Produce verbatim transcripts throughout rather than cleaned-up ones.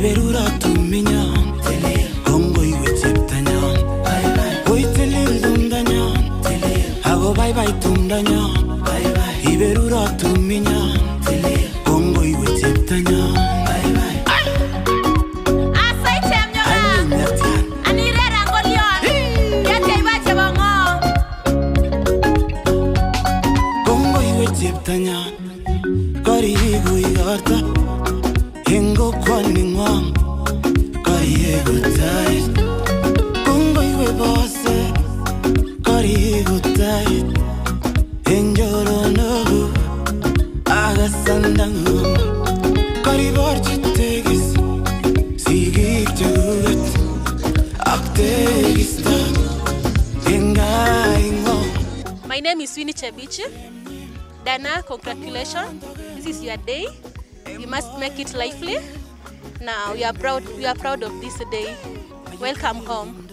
iberura tuminyan kongo iwe cheptanyan oi tilil dundanyan ago bye bye tundanyan iberura tuminyan kongo iwe cheptanyan asai temnyoga anirera ngolion yake ibache bongo kongo iwe cheptanyan kari guigarta Hengo kwani ngwang Kariye gutai Kongo iwe bose Kariye gutai Enjoro nogu Aga sandangu Karibor chitegis Sigik jagugat Aktegista Enga ingo. My name is Winnie Chebichi. Dana, congratulations. This is your day. You must make it lively. Now we are proud. We are proud of this day. Welcome home.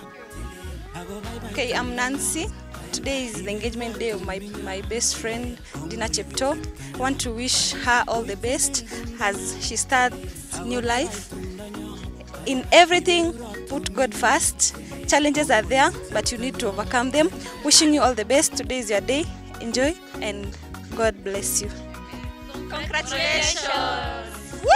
Okay, I'm Nancy. Today is the engagement day of my my best friend Dina Chepto. I want to wish her all the best as she starts new life. In everything, put God first. Challenges are there, but you need to overcome them. Wishing you all the best. Today is your day. Enjoy and God bless you. Congratulations. Woo!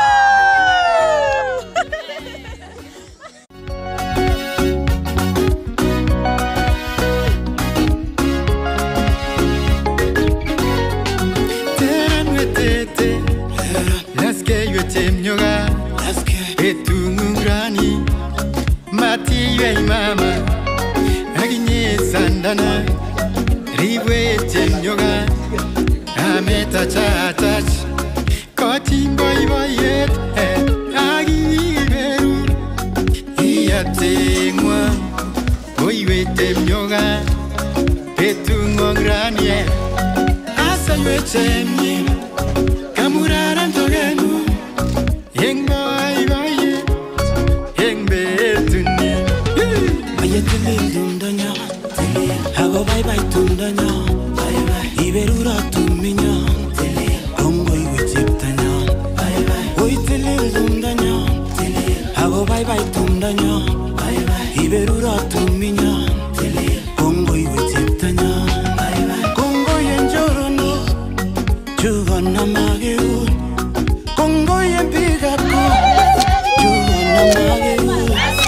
Mama, Aginye Sandana, Riwe Yoga, Ameta Chatach, Cotting Boy Boyet, Agi Beru, Iate Moi, Boywe Yoga, Petungo Granie, Asaywe Chemni, Kamuraran Togenu, Yeng Boy Boyet, Yeng Betuni. Tilil dundanya, hago bye bye tundanya, iberura tuminya, kongo iwe cheptanya, oi tilil dundanya, hago bye bye tundanya, iberura tuminya, kongo iwe cheptanya, kongo yenjoro no, chugana mageu, kongo yempigako, chugana mageu.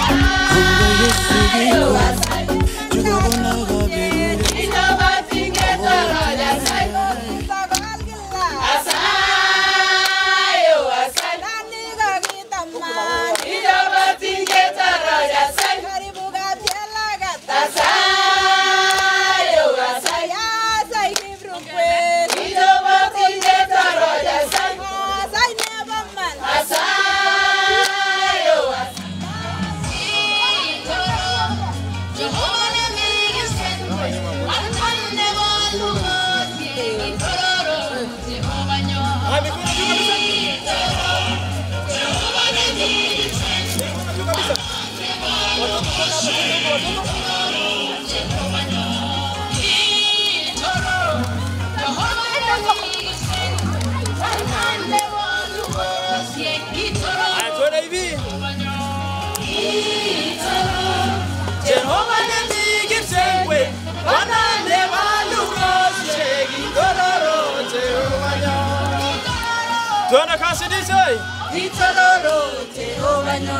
Tuana kasi di say. Itororo Jehovah no.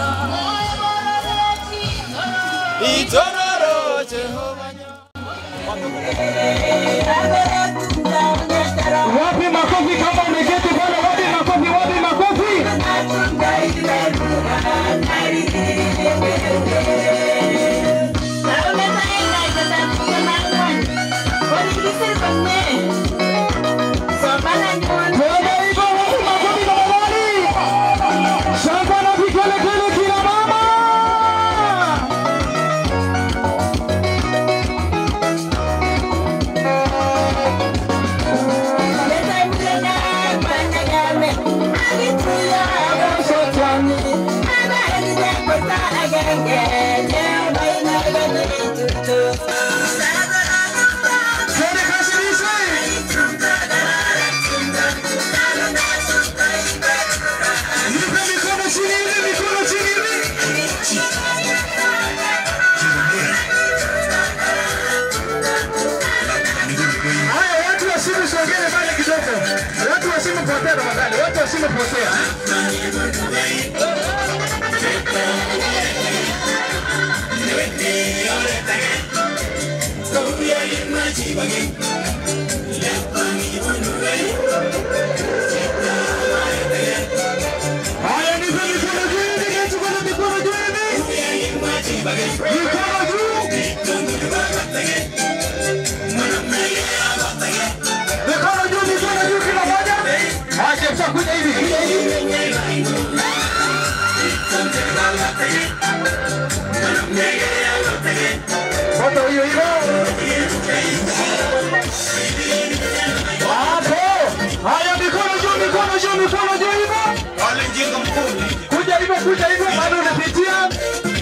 Itororo Jehovah no. Wapi makofi kama umeketi bwana, wapi makofi, wapi makofi. Shini kuja hivyo bado unapitia.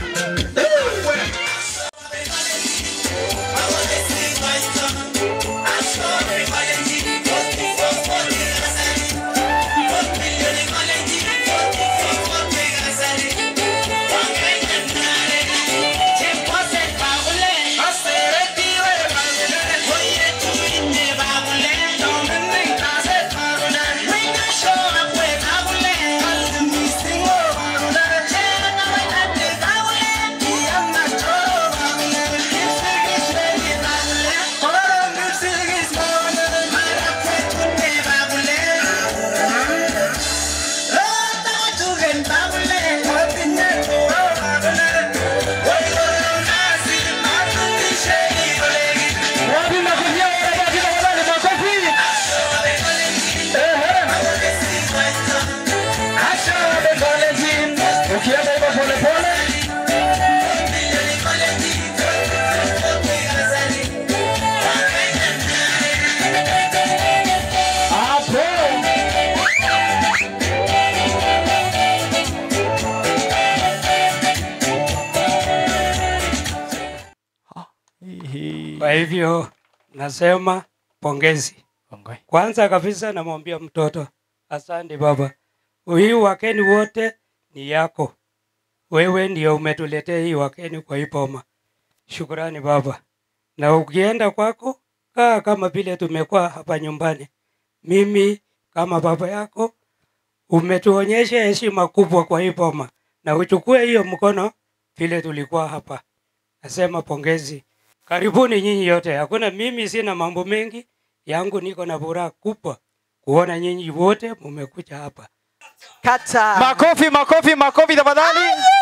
Kwa hivyo nasema pongezi. Kwanza kabisa namwambia mtoto, asante baba. Hii wakeni wote ni yako. Wewe ndio umetuletea hii wakeni kwa hii boma. Shukrani baba. Na ukienda kwako, kaa kama vile tumekuwa hapa nyumbani. Mimi kama baba yako umetuonyesha heshima kubwa kwa hii boma. Na uchukue hiyo mkono vile tulikuwa hapa. Nasema pongezi. Karibuni nyinyi yote. Hakuna mimi sina mambo mengi. Yangu niko na furaha kubwa kuona nyinyi wote mmekuja hapa. Kata. Makofi, makofi, makofi tafadhali.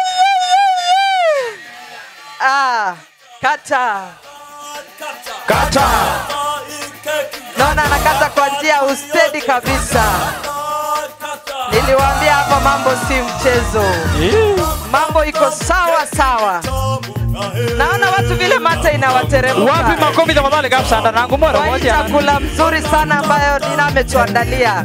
Ah, kata. Kata. Naona anakata kwa njia ustedi kabisa. Niliwaambia hapa mambo si mchezo. Mambo iko sawa sawa. Naona watu vile mata inawateremka. Wapi makofi tafadhali kabisa ndangu mwana moja. Chakula mzuri sana ambayo Dina ametuandalia.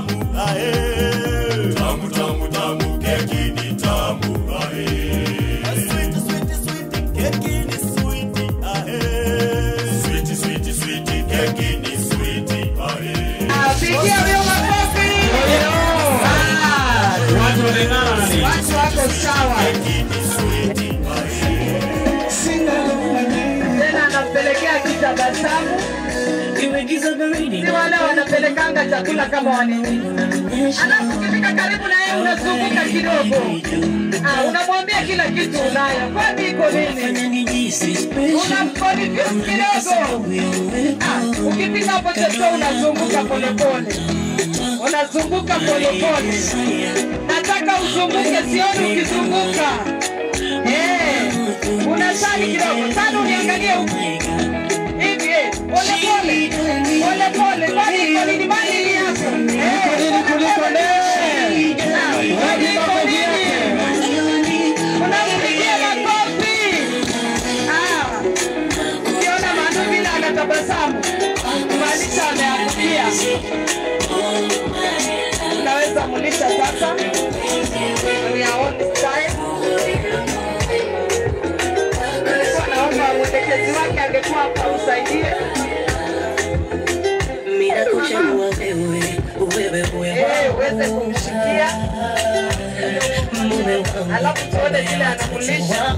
Tamu tamu tamu keki ni tamu ae. Sweet sweet sweet keki ni sweet ae. Sweet sweet sweet keki ni sweet ae. Pigia leo makofi. Watu wanang'ana. Watu wako sawa. Tena anampelekea kitabasamu. Si wale wanapelekanga chakula kama wanini. Alafu ukifika karibu na yeye unazunguka kidogo. Ah, unamwambia kila kitu unayo. Kwani iko nini? Unamkonfuse kidogo. Ah, ukifika hapo sasa unazunguka polepole. Unazunguka polepole. Nataka uzunguke, sioni ukizunguka. Eh, unasali kidogo. Sana uniangalie huko. Hivi, pole pole. Pole pole. Kwani kwa nini mali yako? Eh, nini kuliko leo? Kuliko nini? Unampigia makofi. Ah. Ukiona Manu vile anatabasamu, kumaanisha ameangukia. Unaweza mulisha sasa. We are on time. Naomba mwelekezi wake angekuwa hapa usaidie. Mira kuchagua wewe, wewe wewe. Eh, uweze kumshikia. Alafu tuone vile anakulisha.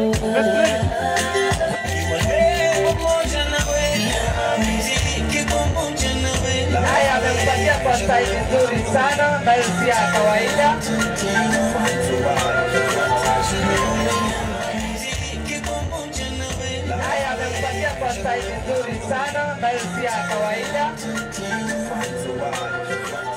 Haya, amempatia kwa style nzuri sana, ambayo si ya kawaida. Haya, amempatia kwa style nzuri sana, ambayo si ya kawaida.